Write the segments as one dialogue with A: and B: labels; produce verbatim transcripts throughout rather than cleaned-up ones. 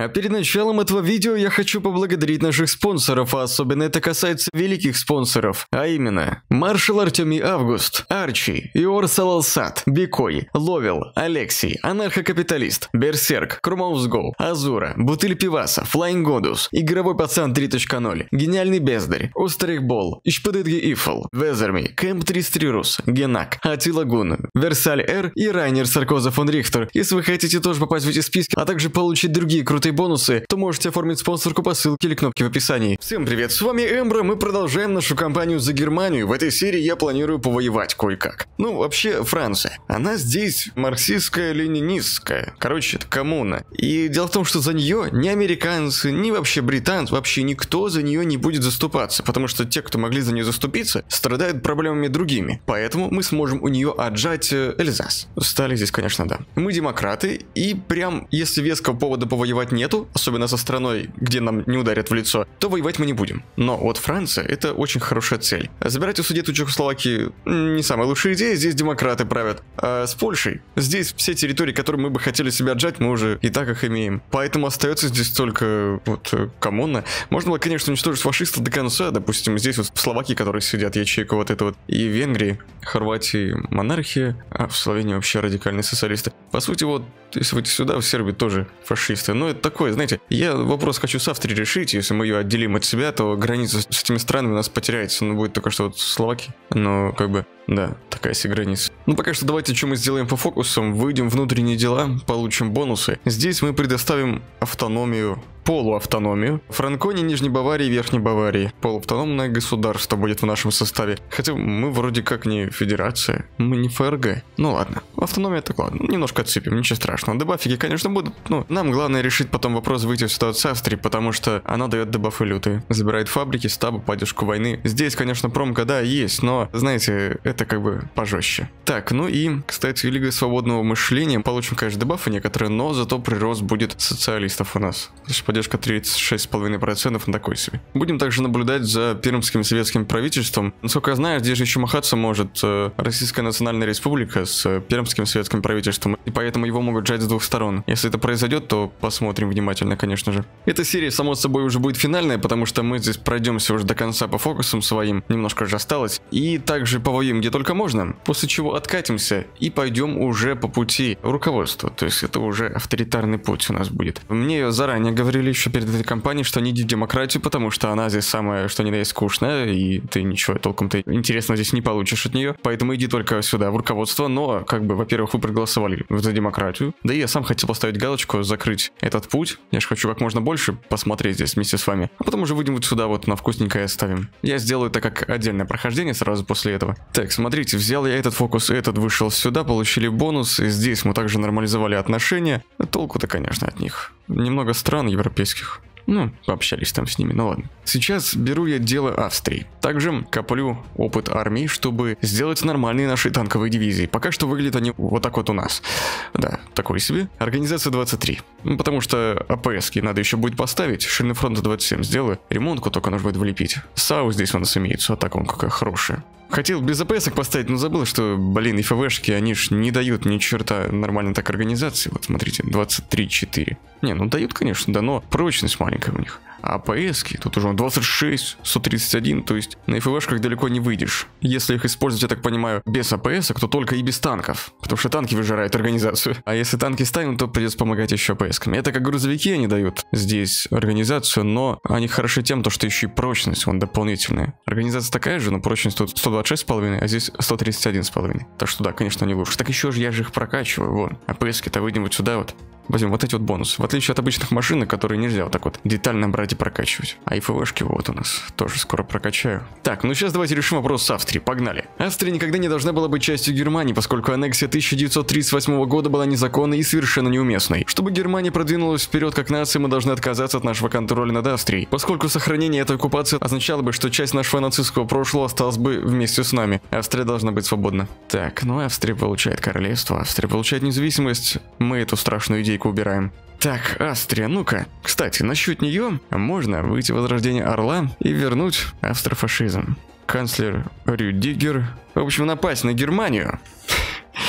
A: А перед началом этого видео я хочу поблагодарить наших спонсоров, а особенно это касается великих спонсоров, а именно Маршал Артемий Август, Арчи, Иор Салалсат, Бикой, Ловел, Алексей, Анархокапиталист, Берсерк, Крумаусгоу, Азура, Бутыль Пиваса, Флайн Годус, Игровой пацан три точка ноль, Гениальный бездарь, Острихбол, Ишпыдыдги Ифл, Везерми, Кэмп Тристрирус, Генак, Атилагун, Версаль Р и Райнер Саркоза фон Рихтер. Если вы хотите тоже попасть в эти списки, а также получить другие крутые бонусы, то можете оформить спонсорку по ссылке или кнопке в описании. Всем привет, с вами Эмбро, мы продолжаем нашу кампанию за Германию. В этой серии я планирую повоевать кое-как. Ну, вообще, Франция. Она здесь марксистская, ленинистская. Короче, это коммуна. И дело в том, что за нее ни американцы, ни вообще британцы, вообще никто за нее не будет заступаться, потому что те, кто могли за нее заступиться, страдают проблемами другими. Поэтому мы сможем у нее отжать э, Эльзас. Стали здесь, конечно, да. Мы демократы, и прям, если веского повода повоевать нету, особенно со страной, где нам не ударят в лицо, то воевать мы не будем. Но вот Франция — это очень хорошая цель. Забирать у Судету Чехословакии не самая лучшая идея, здесь демократы правят. А с Польшей, здесь все территории, которые мы бы хотели себе отжать, мы уже и так их имеем. Поэтому остается здесь только вот коммуна. Можно было, конечно, уничтожить фашистов до конца, допустим, здесь вот в Словакии, которые сидят, ячейка вот это вот, и в Венгрии, Хорватии монархия, а в Словении вообще радикальные социалисты. По сути, вот, если выйти сюда, в Сербии тоже фашисты. Но это такое, знаете, я вопрос хочу с Австрией решить. Если мы ее отделим от себя, то граница с этими странами у нас потеряется. Ну, будет только что вот Словакия. Но, как бы, да, такая себе граница. Ну, пока что давайте, что мы сделаем по фокусам. Выйдем в внутренние дела, получим бонусы. Здесь мы предоставим автономию, полуавтономию Франконии, Нижней Баварии, Верхней Баварии. Полуавтономное государство будет в нашем составе. Хотя мы вроде как не федерация, мы не ФРГ. Ну ладно, автономия так ладно, немножко отсыпем, ничего страшного. Дебафики, конечно, будут, но нам главное решить потом вопрос выйти в ситуацию с Австрией, потому что она дает дебафы лютые. Забирает фабрики, стабы, поддержку войны. Здесь, конечно, промка, да, есть, но, знаете, это как бы пожестче. Так, ну и, кстати, Лига свободного мышления. Получим, конечно, дебафы некоторые, но зато прирост будет социалистов у нас. Поддержка тридцать шесть целых пять десятых процента на такой себе. Будем также наблюдать за пермским советским правительством. Насколько я знаю, здесь же еще махаться может э, Российская Национальная Республика с э, пермским советским правительством. И поэтому его могут жать с двух сторон. Если это произойдет, то посмотрим внимательно, конечно же. Эта серия, само собой, уже будет финальная, потому что мы здесь пройдемся уже до конца по фокусам своим. Немножко же осталось. И также повоюем где только можно. После чего откатимся и пойдем уже по пути руководства. То есть это уже авторитарный путь у нас будет. Мне заранее говорили еще перед этой кампанией, что не иди в демократию, потому что она здесь самая, что ни на есть, скучная, и ты ничего толком-то интересного здесь не получишь от нее, поэтому иди только сюда, в руководство. Но, как бы, во-первых, вы проголосовали за демократию, да и я сам хотел поставить галочку, закрыть этот путь, я же хочу как можно больше посмотреть здесь вместе с вами, а потом уже выйдем вот сюда вот на вкусненькое оставим. Я сделаю это как отдельное прохождение сразу после этого. Так, смотрите, взял я этот фокус, этот вышел сюда, получили бонус, и здесь мы также нормализовали отношения, толку-то, конечно, от них. Немного стран европейских. Ну, пообщались там с ними, ну ладно. Сейчас беру я дело Австрии. Также коплю опыт армии, чтобы сделать нормальные наши танковые дивизии. Пока что выглядят они вот так вот у нас. Да, такой себе. Организация двадцать три. Ну, потому что АПСки надо еще будет поставить. Ширины фронта двадцать семь сделаю. Ремонтку только нужно будет влепить. САУ здесь у нас имеется. Атака он какая хорошая. Хотел без АПСок поставить, но забыл, что, блин, и ФВшки, они ж не дают ни черта нормально так организации. Вот смотрите, двадцать три четыре. Не, ну дают, конечно, да, но прочность маленькая у них. А АПСки тут уже двадцать шесть, сто тридцать один, то есть на ФВшках далеко не выйдешь. Если их использовать, я так понимаю, без АПСок, то только и без танков. Потому что танки выжирают организацию. А если танки станут, то придется помогать еще АПСками. Это как грузовики они дают здесь организацию, но они хороши тем, что еще и прочность вон дополнительная. Организация такая же, но прочность тут сто двадцать шесть с половиной, а здесь сто тридцать один с половиной. Так что да, конечно, не лучше. Так еще же я же их прокачиваю, вон. АПСки-то выйдем вот сюда вот. Возьмем вот эти вот бонусы. В отличие от обычных машин, которые нельзя вот так вот детально брать и прокачивать. А и ФВшки вот у нас тоже скоро прокачаю. Так, ну сейчас давайте решим вопрос с Австрией. Погнали. Австрия никогда не должна была быть частью Германии, поскольку аннексия тысяча девятьсот тридцать восьмого года была незаконной и совершенно неуместной. Чтобы Германия продвинулась вперед как нация, мы должны отказаться от нашего контроля над Австрией, поскольку сохранение этой оккупации означало бы, что часть нашего нацистского прошлого осталась бы вместе с нами. Австрия должна быть свободна. Так, ну Австрия получает королевство, Австрия получает независимость. Мы эту страшную идейку убираем. Так, Австрия, ну-ка. Кстати, насчет нее можно выйти в возрождение Орла и вернуть австрофашизм. Канцлер Рюдигер. В общем, напасть на Германию.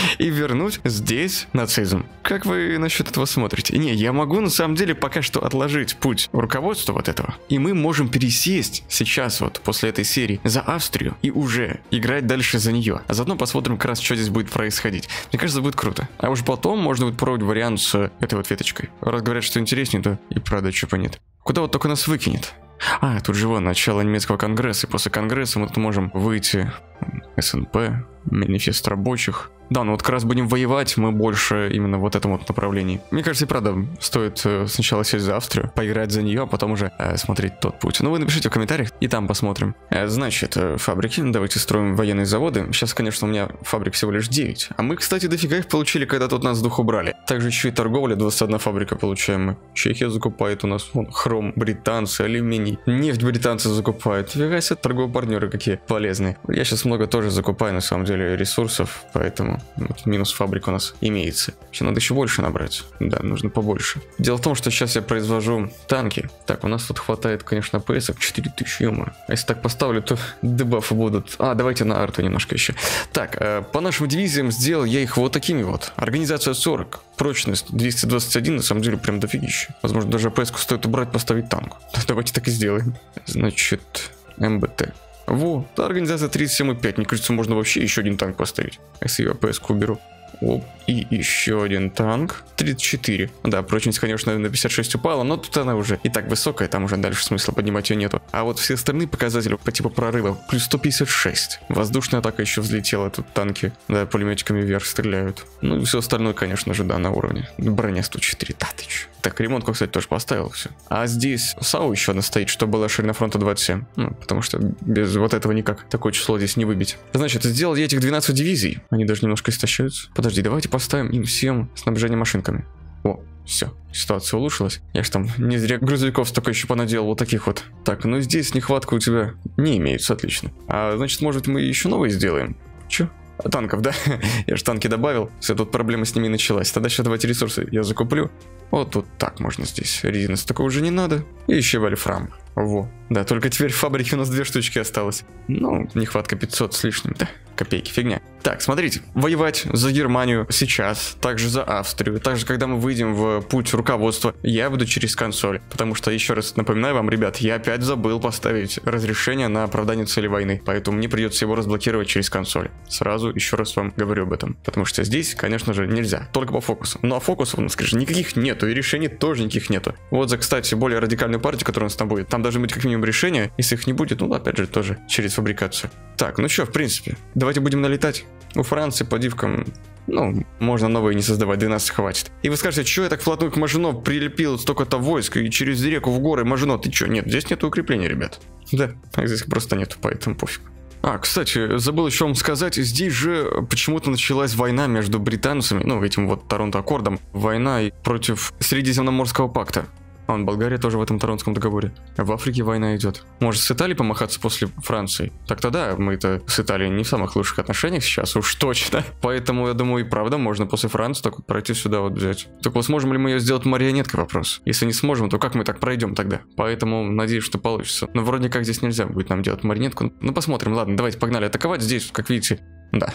A: и вернуть здесь нацизм. Как вы насчет этого смотрите? Не, я могу на самом деле пока что отложить путь руководства вот этого. И мы можем пересесть сейчас вот после этой серии за Австрию и уже играть дальше за нее. А заодно посмотрим как раз, что здесь будет происходить. Мне кажется, будет круто. А уж потом можно будет пробовать вариант с этой вот веточкой. Раз говорят, что интереснее, то и правда чего нет. Куда вот только нас выкинет? А, тут же вон начало немецкого конгресса. И после конгресса мы тут можем выйти. СНП, манифест рабочих. Да, ну вот как раз будем воевать мы больше именно в этом вот направлении. Мне кажется, и правда, стоит э, сначала сесть за Австрию, поиграть за нее, а потом уже э, смотреть тот путь. Ну вы напишите в комментариях, и там посмотрим. Э, значит, э, фабрики, давайте строим военные заводы. Сейчас, конечно, у меня фабрик всего лишь девять. А мы, кстати, дофига их получили, когда тут нас дух убрали. Также еще и торговля, двадцать одна фабрика получаем мы. Чехия закупает у нас, вон, хром, британцы, алюминий. Нефть британцы закупают. Фига себе, торговые партнеры какие полезные. Я сейчас много тоже закупаю, на самом деле, ресурсов, поэтому... Вот, минус фабрик у нас имеется. Еще надо еще больше набрать. Да, нужно побольше. Дело в том, что сейчас я произвожу танки. Так, у нас тут хватает, конечно, ПС четыре тысячи, ё-моё. А если так поставлю, то дебафы будут. А, давайте на арту немножко еще. Так, э, по нашим дивизиям сделал я их вот такими вот. Организация сорок. Прочность двести двадцать один, на самом деле, прям дофигища. Возможно, даже ПС-ку стоит убрать, поставить танк. Давайте так и сделаем. Значит, МБТ. Во, та организация тридцать семь и пять. Мне кажется, можно вообще еще один танк поставить. Если я ПС-ку уберу. Оп, и еще один танк. тридцать четыре. Да, прочность, конечно, на пятьдесят шесть упала, но тут она уже и так высокая, там уже дальше смысла поднимать ее нету. А вот все остальные показатели по типу прорыва плюс сто пятьдесят шесть. Воздушная атака еще взлетела, тут танки, да, пулеметиками вверх стреляют. Ну и все остальное, конечно же, да, на уровне. Броня сто четыре, да ты че. Так, ремонтку, кстати, тоже поставил все. А здесь САУ еще одна стоит, что была ширина фронта двадцать семь. Ну, потому что без вот этого никак такое число здесь не выбить. Значит, сделал я этих двенадцать дивизий. Они даже немножко истощаются. Подожди, давайте поставим им всем снабжение машинками. О, все, ситуация улучшилась. Я ж там не зря грузовиков столько еще понаделал, вот таких вот. Так, ну здесь нехватка у тебя не имеется, отлично. А значит, может, мы еще новые сделаем? Че? Танков, да? Я же танки добавил. Все, тут проблема с ними началась. Тогда еще давайте ресурсы я закуплю. Вот тут так можно здесь. Резинос такого уже не надо. И еще вольфрам. Во. Да, только теперь в фабрике у нас две штучки осталось. Ну, нехватка пятьсот с лишним, да? Копейки, фигня. Так, смотрите. Воевать за Германию сейчас, также за Австрию. Также, когда мы выйдем в путь руководства, я буду через консоль. Потому что, еще раз напоминаю вам, ребят, я опять забыл поставить разрешение на оправдание цели войны. Поэтому мне придется его разблокировать через консоль. Сразу еще раз вам говорю об этом. Потому что здесь, конечно же, нельзя. Только по фокусу. Ну а фокусов у нас, конечно, никаких нету. И решений тоже никаких нету. Вот за, кстати, более радикальную партию, которая у нас там будет. Там должны быть как минимум решения. Если их не будет, ну опять же тоже через фабрикацию. Так, ну что, в принципе, давайте будем налетать. У Франции по дивкам, ну, можно новые не создавать, двенадцать хватит. И вы скажете, что я так вплотную к Мажино прилепил столько-то войск и через реку в горы Мажино, ты что? Нет, здесь нету укрепления, ребят. Да, здесь просто нету, поэтому пофиг. А, кстати, забыл еще вам сказать, здесь же почему-то началась война между британцами, ну, этим вот Торонто-аккордом, война против Средиземноморского пакта. А вон, Болгария тоже в этом Торонтском договоре. В Африке война идет. Может, с Италией помахаться после Франции? Так-то да, мы-то с Италией не в самых лучших отношениях сейчас, уж точно. Поэтому, я думаю, и правда можно после Франции так вот пройти сюда вот взять. Так вот, сможем ли мы ее сделать марионеткой, вопрос? Если не сможем, то как мы так пройдем тогда? Поэтому надеюсь, что получится. Но вроде как здесь нельзя будет нам делать марионетку. Ну, посмотрим. Ладно, давайте погнали атаковать. Здесь, как видите, да.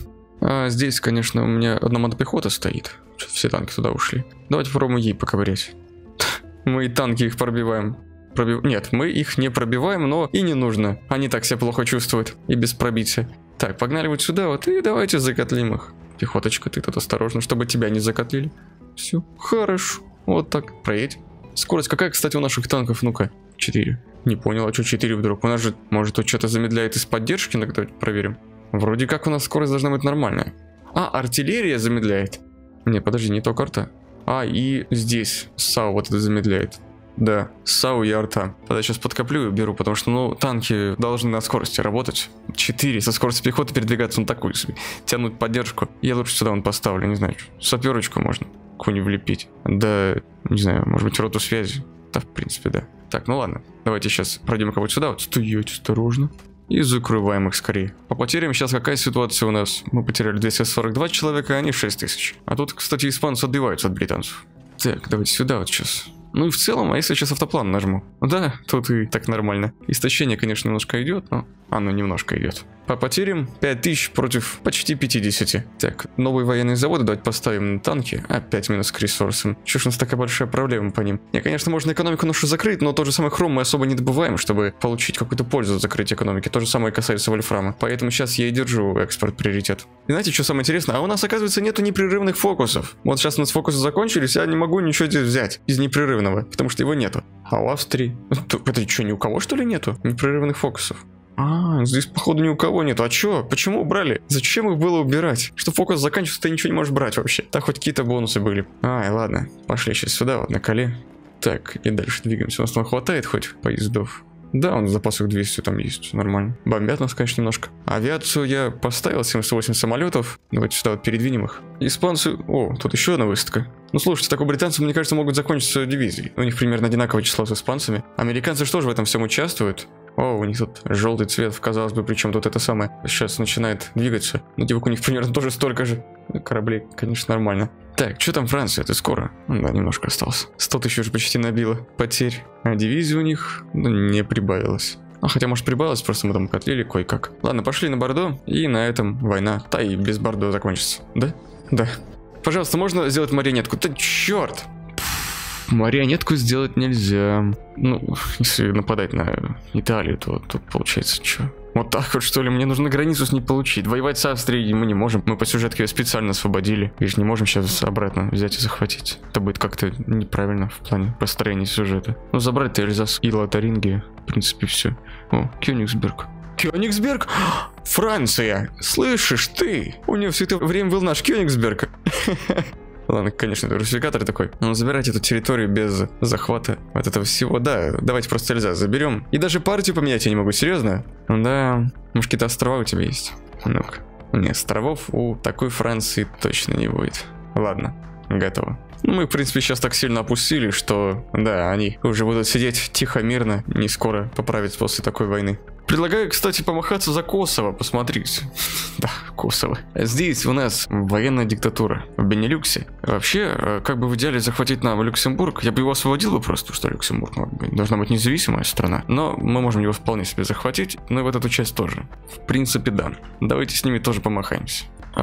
A: А здесь, конечно, у меня одна мотопехота стоит. Все танки туда ушли. Давайте попробуем ей поковырять. Мы и танки их пробиваем. Пробив... Нет, мы их не пробиваем, но и не нужно. Они так себя плохо чувствуют. И без пробития. Так, погнали вот сюда вот. И давайте закотлим их. Пехоточка, ты тут осторожно, чтобы тебя не закотлили. Все, хорошо. Вот так, проедь. Скорость какая, кстати, у наших танков? Ну-ка, четыре. Не понял, а что четыре вдруг? У нас же, может, тут что-то замедляет из поддержки? Ну, давайте проверим. Вроде как у нас скорость должна быть нормальная. А, артиллерия замедляет. Не, подожди, не то карта. А, и здесь САУ вот это замедляет. Да, САУ и арта. Тогда сейчас подкоплю и беру, потому что, ну, танки должны на скорости работать. четыре со скоростью пехоты передвигаться, ну, такую себе. Тянуть поддержку. Я лучше сюда вон поставлю, не знаю, саперочку можно какую-нибудь влепить. Да, не знаю, может быть, роту связи. Да, в принципе, да. Так, ну ладно. Давайте сейчас пройдем кого-то сюда. Вот стоять осторожно. И закрываем их скорее. По потерям сейчас какая ситуация у нас? Мы потеряли двести сорок два человека, а они шесть тысяч. А тут, кстати, испанцы отбиваются от британцев. Так, давайте сюда вот сейчас. Ну и в целом, а если сейчас автоплан нажму? Да, тут и так нормально. Истощение, конечно, немножко идет, но А, ну немножко идет. По потерям пять тысяч против почти пятидесяти. Так, новые военные заводы давайте поставим на танки. Опять минус к ресурсам. Чё ж у нас такая большая проблема по ним? Не, конечно, можно экономику нашу закрыть, но тот же самый хром мы особо не добываем, чтобы получить какую-то пользу от закрытия экономики. То же самое касается вольфрама. Поэтому сейчас я и держу экспорт приоритет. И знаете, что самое интересное? А у нас, оказывается, нету непрерывных фокусов. Вот сейчас у нас фокусы закончились, я не могу ничего здесь взять из непрерывного, потому что его нету. А у Австрии... Это что, ни у кого, что ли, нету непрерывных фокусов? А, здесь, походу, ни у кого нету. А чё? Почему убрали? Зачем их было убирать? Что фокус заканчивается, ты ничего не можешь брать вообще. Так хоть какие-то бонусы были. Ай, ладно. Пошли сейчас сюда, вот на коле. Так, и дальше двигаемся. У нас там хватает хоть поездов? Да, он в запасах двести там есть, нормально. Бомбят нас, конечно, немножко. Авиацию я поставил, семьдесят восемь самолетов. Давайте сюда вот передвинем их. Испанцы... О, тут еще одна выставка. Ну, слушайте, так у британцев, мне кажется, могут закончиться дивизии. У них примерно одинаковое число с испанцами. Американцы же тоже в этом всем участвуют. О, у них тут желтый цвет, казалось бы, причем тут это самое сейчас начинает двигаться. Но девок у них примерно тоже столько же. Кораблей, конечно, нормально. Так, что там Франция? Это скоро? Ну, да, немножко осталось. сто тысяч уже почти набило потерь. А дивизии у них ну, не прибавилось. А хотя, может, прибавилось, просто мы там котлили кое-как. Ладно, пошли на Бордо, и на этом война. Та и без Бордо закончится. Да? Да. Пожалуйста, можно сделать марионетку? Да черт! Марионетку сделать нельзя. Ну, если нападать на Италию, то тут получается что? Вот так вот, что ли? Мне нужно границу с ней получить. Воевать с Австрией мы не можем. Мы по сюжетке ее специально освободили. И же не можем сейчас обратно взять и захватить. Это будет как-то неправильно в плане построения сюжета. Ну, забрать Эльзас и Лотарингию. В принципе, все. О, Кёнигсберг. Кёнигсберг? Франция! Слышишь ты? У нее все это время был наш Кёнигсберг. Ладно, конечно, это русификатор такой. Но забирать эту территорию без захвата от этого всего. Да, давайте просто Эльзас заберем. И даже партию поменять я не могу, серьезно? Да, может, какие-то острова у тебя есть? Ну-ка. Нет, островов у такой Франции точно не будет. Ладно, готово. Мы, в принципе, сейчас так сильно опустили, что, да, они уже будут сидеть тихо, мирно, не скоро поправиться после такой войны. Предлагаю, кстати, помахаться за Косово, посмотрите. Да, Косово. Здесь у нас военная диктатура в Бенилюксе. Вообще, как бы в идеале захватить нам Люксембург, я бы его освободил бы просто, что Люксембург должна быть независимая страна. Но мы можем его вполне себе захватить, ну и вот эту часть тоже. В принципе, да. Давайте с ними тоже помахаемся.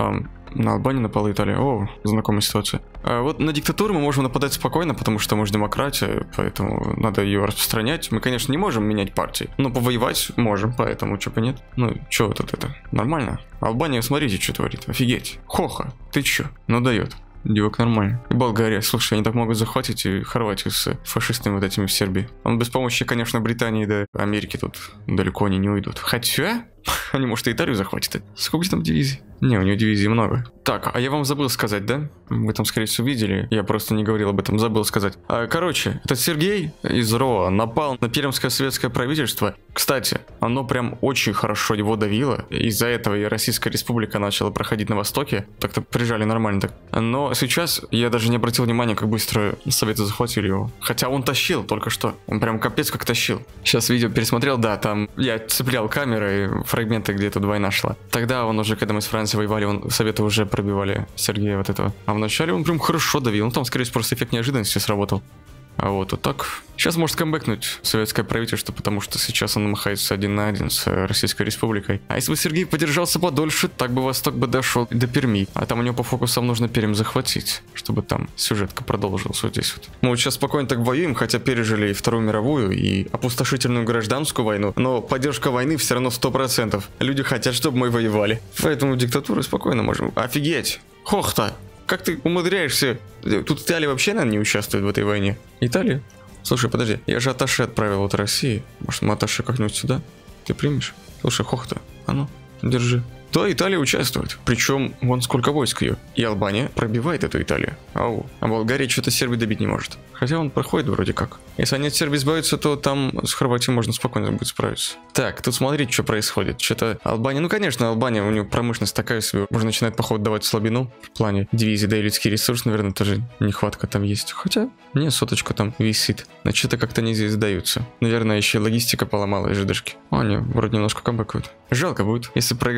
A: На Албанию напала Италия. О, знакомая ситуация. А вот на диктатуру мы можем нападать спокойно, потому что мы же демократия, поэтому надо ее распространять. Мы, конечно, не можем менять партии, но повоевать можем, поэтому чё бы нет. Ну, чё вот это? Нормально. Албания, смотрите, что творит. Офигеть. Хоха, ты чё? Ну дает. Девок нормально. И Болгария, слушай, они так могут захватить и Хорватию с фашистами вот этими в Сербии. Он без помощи, конечно, Британии до Америки тут далеко они не уйдут. Хотя, они, может, и Италию захватят. Сколько там дивизий? Не, у него дивизий много. Так, а я вам забыл сказать, да? Вы там, скорее всего, видели. Я просто не говорил об этом, забыл сказать. А, короче, этот Сергей из РОА напал на пермское советское правительство. Кстати, оно прям очень хорошо его давило. Из-за этого и Российская Республика начала проходить на Востоке. Так-то прижали нормально так. Но сейчас я даже не обратил внимания, как быстро Советы захватили его. Хотя он тащил только что. Он прям капец как тащил. Сейчас видео пересмотрел, да, там я цеплял камеры, фрагменты, где тут война шла. Тогда он уже, когда мы с Францией воевали, он Советы уже пробивали Сергея вот этого. А вначале он прям хорошо давил. Ну там, скорее всего, просто эффект неожиданности сработал. А вот, вот так. Сейчас может камбэкнуть советское правительство, потому что сейчас он махается один на один с Российской Республикой. А если бы Сергей подержался подольше, так бы Восток бы дошел до Перми. А там у него по фокусам нужно Пермь захватить, чтобы там сюжетка продолжилась вот здесь вот. Мы вот сейчас спокойно так воюем, хотя пережили и Вторую мировую, и опустошительную гражданскую войну. Но поддержка войны все равно сто процентов. Люди хотят, чтобы мы воевали. Поэтому диктатуру спокойно можем. Офигеть! Хохта! Как ты умудряешься? Тут Италия вообще, наверное, не участвует в этой войне. Италия? Слушай, подожди, я же атташе отправил от России. Может, мы атташе как-нибудь сюда? Ты примешь? Слушай, Хохта, а ну, держи. Да, Италия участвует. Причем, вон сколько войск ее. И Албания пробивает эту Италию. Ау. А Болгария что-то Сербии добить не может. Хотя он проходит вроде как. Если они от Сербии избавятся, то там с Хорватией можно спокойно будет справиться. Так, тут смотрите, что происходит. Что-то Албания... Ну, конечно, Албания, у нее промышленность такая себе. Можно начинать, походу, давать слабину. В плане дивизии, да и людские ресурсы, наверное, тоже нехватка там есть. Хотя, не, соточка там висит. Значит, что-то как-то не здесь сдаются. Наверное, еще логистика поломала и жидышки. О, они вроде немножко камбэкают. Жалко будет, если проиграют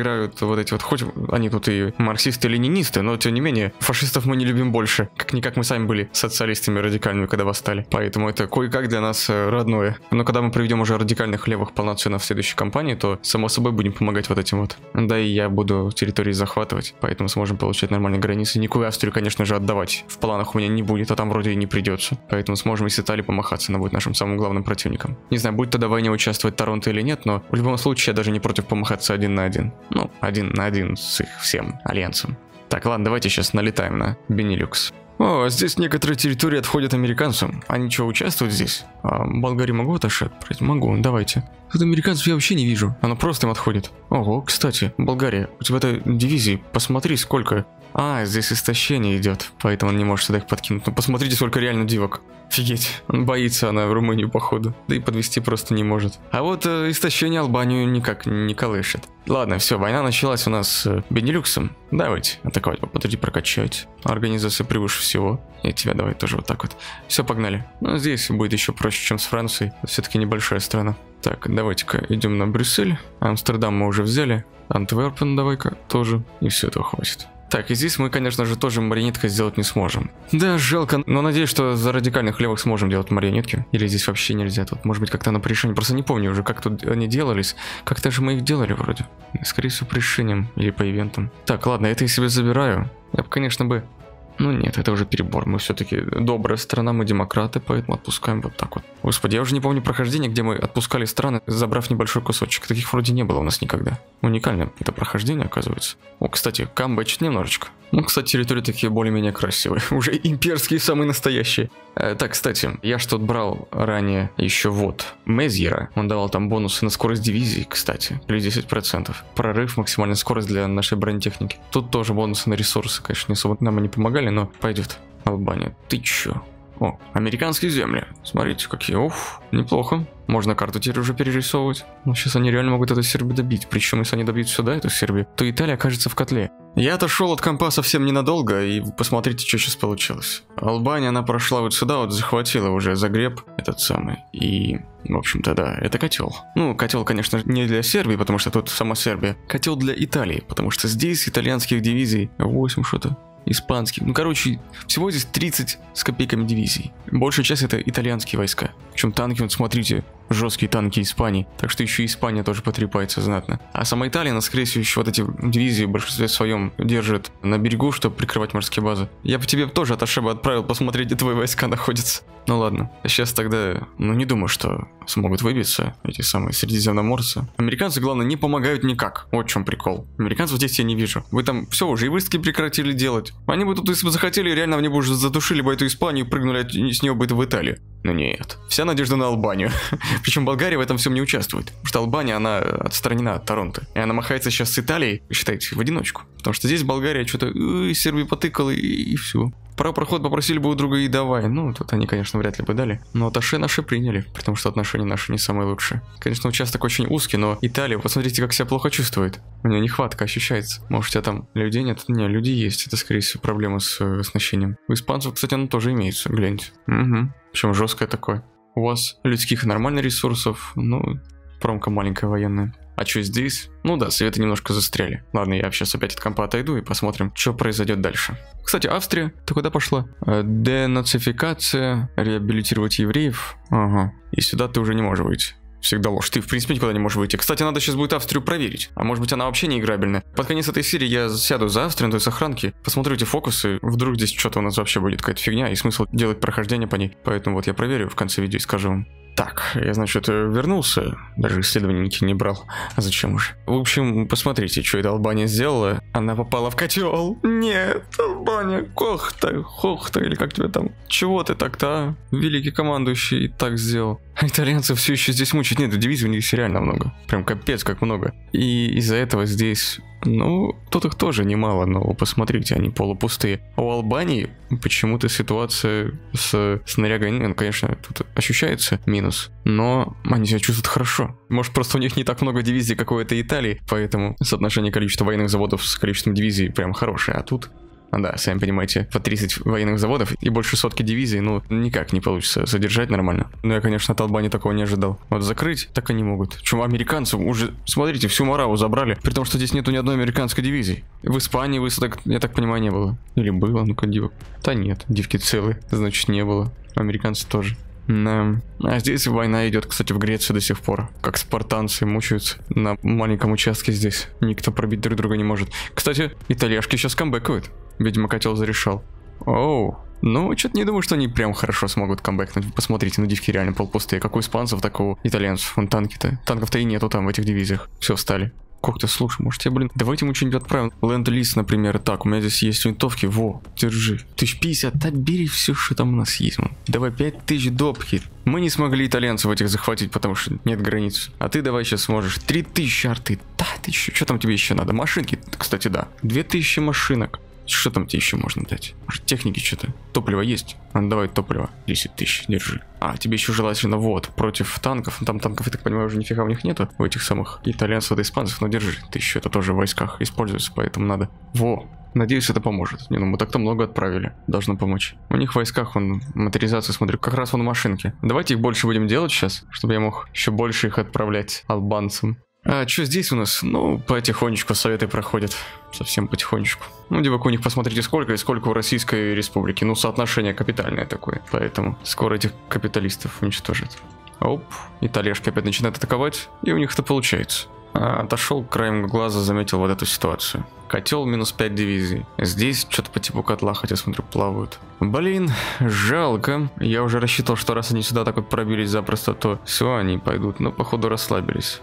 A: вот эти вот, хоть они тут и марксисты-ленинисты, но тем не менее, фашистов мы не любим больше. Как-никак мы сами были социалистами радикальными, когда восстали. Поэтому это кое-как для нас родное. Но когда мы проведем уже радикальных левых полноценно в следующей кампании, то, само собой, будем помогать вот этим вот. Да и я буду территории захватывать, поэтому сможем получать нормальные границы. Никакую Австрию, конечно же, отдавать в планах у меня не будет, а там вроде и не придется. Поэтому сможем и с Италией помахаться, она будет нашим самым главным противником. Не знаю, будет тогда в войне участвовать Торонто или нет, но в любом случае я даже не против помахаться один на один. Ну, один на один с их всем альянсом. Так, ладно, давайте сейчас налетаем на Бенилюкс. О, здесь некоторые территории отходят американцам. Они что, участвуют здесь? А Болгарии могу отошать? Могу, давайте. Тут американцев я вообще не вижу. Оно просто им отходит. Ого, кстати, Болгария, у тебя этой дивизии, посмотри, сколько. А, здесь истощение идет, поэтому он не может сюда их подкинуть. Ну, посмотрите, сколько реально дивок. Офигеть, он боится она в Румынию, походу. Да и подвести просто не может. А вот э, истощение Албанию никак не колышет. Ладно, все, война началась у нас с э, Бенилюксом. Давайте атаковать, попытайтесь прокачать. Организация превыше всего. И тебя давай тоже вот так вот. Все, погнали. Ну, здесь будет еще проще, чем с Францией. Все-таки небольшая страна. Так, давайте-ка идем на Брюссель. Амстердам мы уже взяли. Антверпен давай-ка тоже. И все, этого хватит. Так, и здесь мы, конечно же, тоже марионеткой сделать не сможем. Да, жалко, но надеюсь, что за радикальных левых сможем делать марионетки. Или здесь вообще нельзя, тут может быть как-то на решение. Просто не помню уже, как тут они делались. Как-то же мы их делали вроде. Скорее всего, по решениям или по ивентам. Так, ладно, это я себе забираю. Я бы, конечно, бы... Ну нет, это уже перебор. Мы все-таки добрая страна, мы демократы, поэтому отпускаем вот так вот. Господи, я уже не помню прохождение, где мы отпускали страны, забрав небольшой кусочек. Таких вроде не было у нас никогда. Уникальное это прохождение, оказывается. О, кстати, камбэчит немножечко. Ну, кстати, территории такие более-менее красивые. Уже имперские, самые настоящие. Э, так, кстати, я что-то брал ранее еще вот Мезьера. Он давал там бонусы на скорость дивизии, кстати. Плюс десять процентов. Прорыв, максимальная скорость для нашей бронетехники. Тут тоже бонусы на ресурсы, конечно, не особо нам и не помогали, но пойдет. Албания, ты чё? О, американские земли. Смотрите, какие. Уф, неплохо. Можно карту теперь уже перерисовывать. Ну, сейчас они реально могут эту Сербию добить. Причем, если они добьют сюда, эту Сербию, то Италия окажется в котле. Я отошел от компа совсем ненадолго, и посмотрите, что сейчас получилось. Албания, она прошла вот сюда, вот захватила уже Загреб, этот самый. И, в общем-то, да, это котел. Ну, котел, конечно, не для Сербии, потому что тут сама Сербия. Котел для Италии, потому что здесь итальянских дивизий восемь что-то. Испанских. Ну, короче, всего здесь тридцать с копейками дивизий. Большая часть это итальянские войска. Причем танки, вот смотрите, жесткие танки Испании. Так что еще Испания тоже потрепается знатно. А сама Италия, она, скорее всего, еще вот эти дивизии в большинстве своем держит на берегу, чтобы прикрывать морские базы. Я бы тебе тоже от Ашеба отправил посмотреть, где твои войска находятся. Ну ладно. Сейчас тогда, ну не думаю, что смогут выбиться эти самые средиземноморцы. Американцы, главное, не помогают никак. Вот в чем прикол. Американцев здесь я не вижу. Вы там все уже и выставки прекратили делать. Они бы тут, если бы захотели, реально они бы уже задушили бы эту Испанию и прыгнули с нее бы в Италию. Но нет. Вся надежда на Албанию. Причем Болгария в этом всем не участвует. Потому что Албания, она отстранена от Торонто. И она махается сейчас с Италией, считайте, в одиночку. Потому что здесь Болгария что-то Сербии потыкала и, и все. Право проход попросили бы у друга и давай. Ну, тут они, конечно, вряд ли бы дали. Но аташе наши приняли, потому что отношения наши не самые лучшие. Конечно, участок очень узкий, но Италия, посмотрите, как себя плохо чувствует. У нее нехватка ощущается. Может, у тебя там людей нет? Не, люди есть. Это, скорее всего, проблема с э, оснащением. У испанцев, кстати, оно тоже имеется, гляньте. Угу. Причем жесткое такое. У вас людских и нормальных ресурсов, ну, промка маленькая военная. А что здесь? Ну да, советы немножко застряли. Ладно, я сейчас опять от компа отойду и посмотрим, что произойдет дальше. Кстати, Австрия, ты куда пошла? Денацификация, реабилитировать евреев. Ага. И сюда ты уже не можешь выйти. Всегда ложь. Ты, в принципе, никуда не можешь выйти. Кстати, надо сейчас будет Австрию проверить. А может быть, она вообще не играбельная. Под конец этой серии я сяду за Австрию, то есть охранки, посмотрю эти фокусы. Вдруг здесь что-то у нас вообще будет какая-то фигня и смысл делать прохождение по ней. Поэтому вот я проверю в конце видео и скажу вам. Так, я, значит, вернулся, даже исследования никаких не брал. А зачем уже? В общем, посмотрите, что эта Албания сделала. Она попала в котел. Нет, Албания, Кохта, Хохта, или как тебя там. Чего ты так-то, а? Великий командующий и так сделал. А итальянцы все еще здесь мучают. Нет, дивизий у них реально много. Прям капец как много. И из-за этого здесь... Ну, тут их тоже немало, но посмотрите, они полупустые. А у Албании почему-то ситуация с снарягой, ну, конечно, тут ощущается минус, но они себя чувствуют хорошо. Может, просто у них не так много дивизий, как у этой Италии, поэтому соотношение количества военных заводов с количеством дивизий прям хорошее, а тут А, да, сами понимаете, по тридцать военных заводов и больше сотки дивизий, ну, никак не получится содержать нормально. Но я, конечно, от Албании такого не ожидал. Вот закрыть так они могут. Чему американцы уже, смотрите, всю Мораву забрали, при том, что здесь нету ни одной американской дивизии. В Испании высадок, я так понимаю, не было. Или было, ну-ка, дивок. Да нет, дивки целые, значит, не было. Американцы тоже. Да. А здесь война идет, кстати, в Греции до сих пор. Как спартанцы мучаются на маленьком участке здесь. Никто пробить друг друга не может. Кстати, итальяшки сейчас камбэкают. Видимо, котел зарешал. Оу. Ну, что-то не думаю, что они прям хорошо смогут камбэкнуть. Посмотрите, ну дивки реально полпустые. Как у испанцев, так и у итальянцев. Вон танки-то. Танков-то и нету там в этих дивизиях. Все, встали. Как ты, слушай, может я, блин, давайте ему что-нибудь отправим. Ленд-лиз, например. Так, у меня здесь есть винтовки. Во, держи. Тысяч пятьдесят, да бери все, что там у нас есть, ман. Давай пять тысяч допки. Мы не смогли итальянцев этих захватить, потому что нет границ. А ты давай сейчас сможешь. Три тысячи арты. Да, ты еще, что там тебе еще надо? Машинки, кстати, да. Две тысячи машинок. Что там тебе еще можно дать? Может, техники что-то? Топливо есть? А, ну, давай топливо. десять тысяч, держи. А, тебе еще желательно вот, против танков. Там танков, я так понимаю, уже нифига у них нету. У этих самых итальянцев и испанцев. Но держи, ты еще это тоже в войсках используется, поэтому надо. Во, надеюсь, это поможет. Не, ну мы так-то много отправили. Должно помочь. У них в войсках, вон, моторизация, смотрю, как раз вон машинки. Давайте их больше будем делать сейчас, чтобы я мог еще больше их отправлять албанцам. А что здесь у нас? Ну, потихонечку советы проходят. Совсем потихонечку. Ну, девок у них посмотрите сколько и сколько у Российской Республики. Ну, соотношение капитальное такое. Поэтому скоро этих капиталистов уничтожат. Оп, итальяшки опять начинают атаковать. И у них это получается. А, отошел, краем глаза заметил вот эту ситуацию. Котел минус пять дивизий. Здесь что-то по типу котла, хотя смотрю, плавают. Блин, жалко. Я уже рассчитывал, что раз они сюда так вот пробились запросто, то все, они пойдут. Но походу расслабились.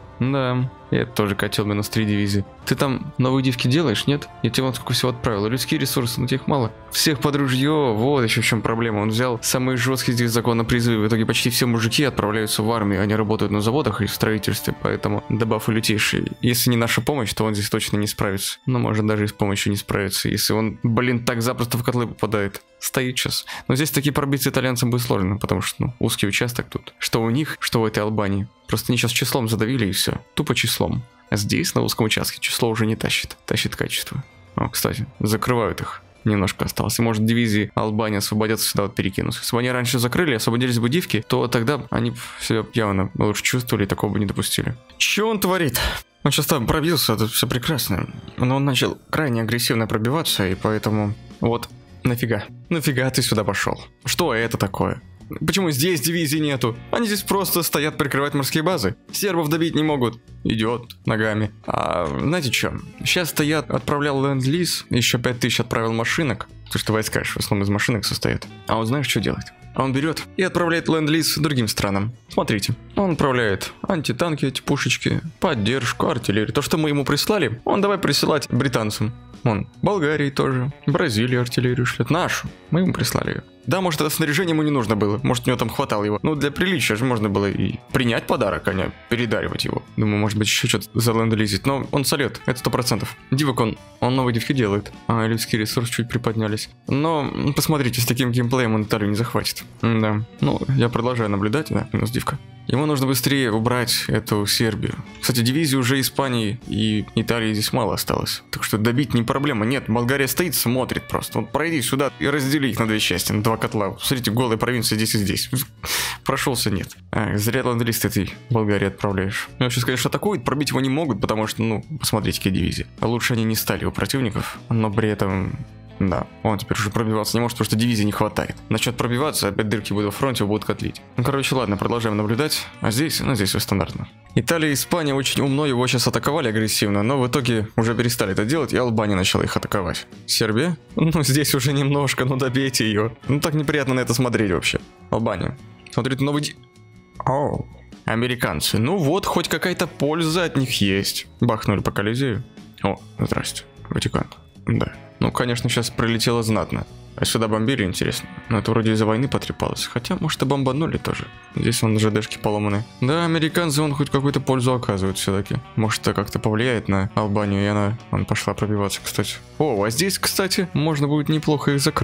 A: Да, и это тоже котел минус три дивизии. Ты там новые дивки делаешь, нет? Я тебе вот сколько всего отправил. Людские ресурсы, ну тех мало. Всех под ружье, вот еще в чем проблема. Он взял самые жесткие здесь законы призыва. В итоге почти все мужики отправляются в армию. Они работают на заводах и в строительстве, поэтому дебафы лютейшие. Если не наша помощь, то он здесь точно не справится. Но может даже и с помощью не справиться, если он, блин, так запросто в котлы попадает. Стоит сейчас. Но здесь такие пробиться итальянцам будет сложно, потому что, ну, узкий участок тут. Что у них, что в этой Албании. Просто они сейчас числом задавили и все. Тупо числом. А здесь, на узком участке, число уже не тащит. Тащит качество. О, кстати, закрывают их. Немножко осталось. И может дивизии Албании освободятся, сюда вот перекинутся. Если бы они раньше закрыли, освободились бы дивки, то тогда они себя явно лучше чувствовали и такого бы не допустили. Че он творит? Он сейчас там пробился, это все прекрасно. Но он начал крайне агрессивно пробиваться, и поэтому... Вот, нафига? Нафига ты сюда пошел? Что это такое? Почему здесь дивизий нету? Они здесь просто стоят прикрывать морские базы. Сербов добить не могут. Идет ногами. А знаете что? Сейчас стоят, отправлял ленд-лиз, еще пять тысяч отправил машинок. Потому что войска в основном из машинок состоят. А он знаешь, что делает? Он берет и отправляет ленд-лиз другим странам. Смотрите. Он отправляет антитанки, эти пушечки, поддержку, артиллерию. То, что мы ему прислали, он давай присылать британцам. Он Болгарии тоже, Бразилии артиллерию шлет. Нашу. Мы ему прислали ее. Да, может, это снаряжение ему не нужно было. Может, у него там хватало его. Ну, для приличия же можно было и принять подарок, а не передаривать его. Думаю, может быть, еще что-то за ленд-лизить. Но он солет, это сто процентов. Дивок он, он новые дивки делает. А людские ресурсы чуть приподнялись. Но, посмотрите, с таким геймплеем он Италию не захватит. Да. Ну, я продолжаю наблюдать, да, минус дивка. Ему нужно быстрее убрать эту Сербию. Кстати, дивизии уже Испании и Италии здесь мало осталось. Так что добить не проблема. Нет, Болгария стоит, смотрит просто. Вот пройди сюда и раздели их на две части, на два котла. Смотрите, голые провинции здесь и здесь. Прошелся, нет. А, зря ленд-лист этой Болгарии отправляешь. Ну, сейчас, конечно, атакуют, пробить его не могут, потому что, ну, посмотрите, какие дивизии. Лучше они не стали у противников, но при этом... Да, он теперь уже пробиваться не может, потому что дивизии не хватает. Начнет пробиваться, опять дырки будут в фронте, его будут котлить. Ну, короче, ладно, продолжаем наблюдать. А здесь, ну, здесь все стандартно. Италия и Испания очень умно его сейчас атаковали агрессивно, но в итоге уже перестали это делать, и Албания начала их атаковать. Сербия? Ну, здесь уже немножко, ну, добейте ее. Ну, так неприятно на это смотреть вообще. Албания. Смотрите, новый... Ди... Оу. Американцы. Ну вот, хоть какая-то польза от них есть. Бахнули по Колизею. О, здрасте. Ватикан. Да. Ну, конечно, сейчас прилетело знатно. А сюда бомбили, интересно. Но это вроде из-за войны потрепалось. Хотя, может, и бомбанули тоже. Здесь вон ЖДшки поломаны. Да, американцы, он хоть какую-то пользу оказывают все-таки. Может, это как-то повлияет на Албанию, и она... Он пошла пробиваться, кстати. О, а здесь, кстати, можно будет неплохо их закрыть.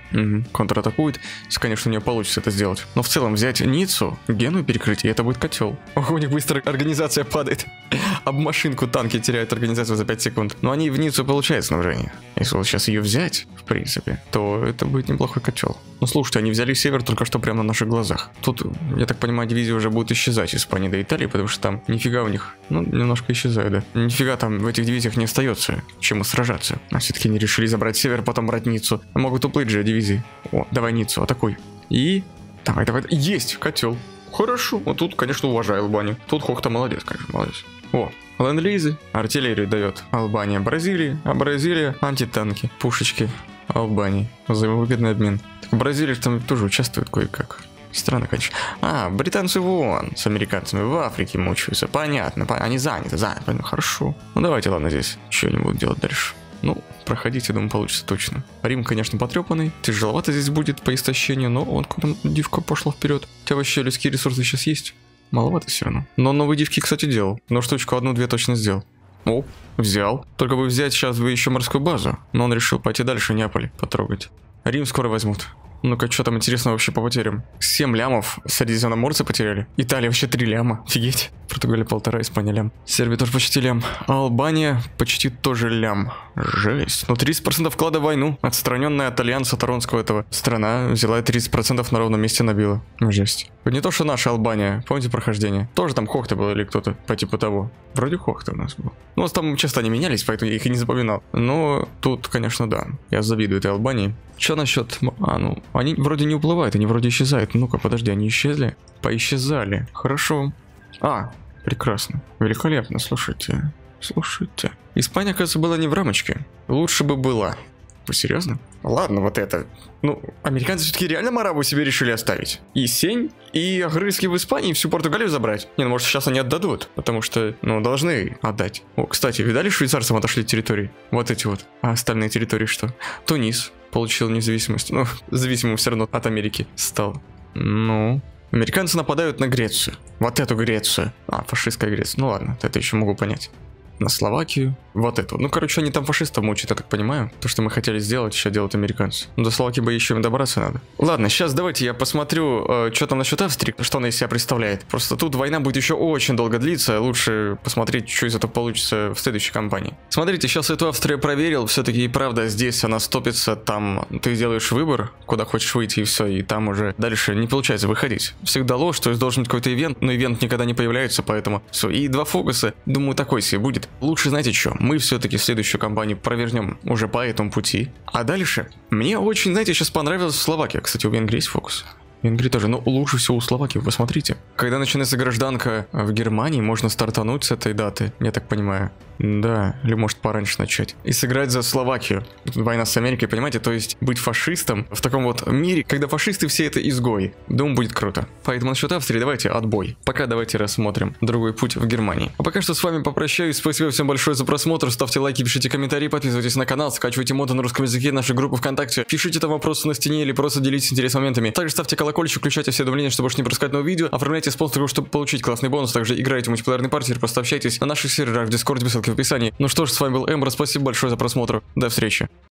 A: Угу. Контратакует, если, конечно, у нее получится это сделать. Но в целом взять Ниццу, Гену перекрыть, и это будет котел. Ох, у них быстро организация падает. Об машинку танки теряют организацию за пять секунд. Но они в Ниццу получают снабжение. Если вот сейчас ее взять, в принципе, то это будет неплохой котел. Ну слушайте, они взяли север только что прямо на наших глазах. Тут, я так понимаю, дивизия уже будет исчезать из Испании до Италии, потому что там нифига у них, ну, немножко исчезает, да. Нифига там в этих дивизиях не остается, чем сражаться. А все-таки они решили забрать север, потом брать Ниццу. Могут уплыть же дивизии. О, давай Ниццу, атакуй. И... Давай, давай. Есть, котел. Хорошо. Вот тут, конечно, уважаю Албанию. Тут Хохта молодец, конечно, молодец. О, ленд-лизы, артиллерию дает Албания Бразилии, а Бразилия антитанки, пушечки Албании. Взаимовыгодный обмен. Так, Бразилия там тоже участвует кое-как. Странно, конечно. А, британцы вон с американцами в Африке мучаются. Понятно, понятно. Они заняты, заняты. Ну, хорошо. Ну давайте, ладно, здесь. Что они будут делать дальше? Ну, проходите, думаю, получится точно. Рим, конечно, потрепанный. Тяжеловато здесь будет по истощению, но он куда дивка пошла вперед. У тебя вообще людские ресурсы сейчас есть? Маловато все равно. Но новые дивки, кстати, делал. Но штучку одну-две точно сделал. О, взял. Только бы взять сейчас бы еще морскую базу. Но он решил пойти дальше, Неаполь потрогать. Рим скоро возьмут. Ну-ка, что там интересного вообще по потерям? семь лямов средиземноморцы потеряли. Италия вообще три ляма. Офигеть. Португалия полтора, Испания лям. Сербия тоже почти лям. А Албания почти тоже лям. Жесть. Ну, тридцать процентов вклада в войну. Отстраненная от альянса Торонского этого страна взяла тридцать процентов на ровном месте набила. Жесть. Не то, что наша Албания. Помните прохождение? Тоже там Хохта был или кто-то по типу того. Вроде Хохта у нас был. Ну, там часто они менялись, поэтому я их и не запоминал. Но тут, конечно, да. Я завидую этой Албании. Что насчет... А, ну, они вроде не уплывают, они вроде исчезают. Ну-ка, подожди, они исчезли? Поисчезали. Хорошо. А, прекрасно. Великолепно, слушайте. Слушайте. Испания, кажется, была не в рамочке. Лучше бы была. Вы серьезно? Ладно, вот это. Ну, американцы все-таки реально Мораву себе решили оставить. И Сень, и огрызки в Испании, и всю Португалию забрать. Не, ну может сейчас они отдадут, потому что, ну, должны отдать. О, кстати, видали, швейцарцам отошли территории? Вот эти вот. А остальные территории что? Тунис получил независимость. Ну, зависимым все равно от Америки стал. Ну... Американцы нападают на Грецию. Вот эту Грецию. А, фашистская Греция. Ну ладно, это еще могу понять. На Словакию. Вот эту. Ну, короче, они там фашистов мучают, я так понимаю. То, что мы хотели сделать, еще делают американцы. Ну, до Словакии бы еще им добраться надо. Ладно, сейчас давайте я посмотрю, э, что там насчет Австрии, что она из себя представляет. Просто тут война будет еще очень долго длиться. Лучше посмотреть, что из этого получится в следующей кампании. Смотрите, сейчас эту Австрию проверил. Все-таки и правда здесь она стопится. Там ты делаешь выбор, куда хочешь выйти, и все. И там уже дальше не получается выходить. Всегда ложь, то есть должен быть какой-то ивент. Но ивент никогда не появляется, поэтому все. И два фокуса, думаю, такой себе будет. Лучше, знаете что, мы все-таки следующую кампанию провернем уже по этому пути. А дальше, мне очень, знаете, сейчас понравилась Словакия. Кстати, у Венгрии есть фокус. В Венгрии тоже, но лучше всего у Словакии, посмотрите. Когда начинается гражданка в Германии, можно стартануть с этой даты, я так понимаю. Да, или может пораньше начать. И сыграть за Словакию. Война с Америкой, понимаете? То есть быть фашистом в таком вот мире, когда фашисты все это изгои. Думаю, будет круто. Поэтому насчет Австрии давайте отбой. Пока давайте рассмотрим другой путь в Германии. А пока что с вами попрощаюсь. Спасибо всем большое за просмотр. Ставьте лайки, пишите комментарии, подписывайтесь на канал, скачивайте моды на русском языке, наши группы ВКонтакте. Пишите там вопросы на стене или просто делитесь интересными моментами. Также ставьте колокольчик, включайте все уведомления, чтобы больше не пропускать новые видео. Оформляйте спонсоров, чтобы получить классный бонус. Также играйте в мультиплеерные партии, просто общайтесь на наших серверах в Дискорде, ссылки в описании. Ну что ж, с вами был Эмбро, спасибо большое за просмотр. До встречи.